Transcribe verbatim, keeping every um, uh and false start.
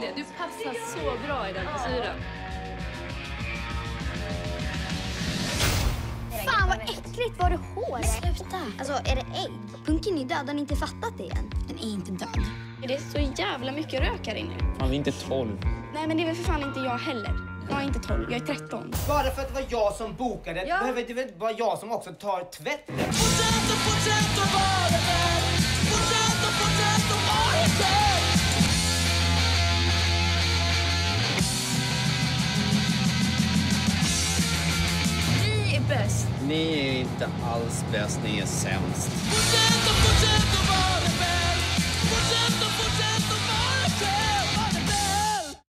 det. Du passar så bra i den frisyren. Fan vad äckligt, var det hår? Sluta. Alltså är det ägg? Punken är död, har ni inte fattat det än? Den är inte död. Det är så jävla mycket rök här inne. Fan, vi är inte tolv. Nej, men det är väl för fan inte jag heller. Jag är inte tolv, jag är tretton. Bara för att det var jag som bokade, ja. Behöver det väl vara jag som också tar tvätten. Ni är bäst. Ni är inte alls bäst, ni är sämst.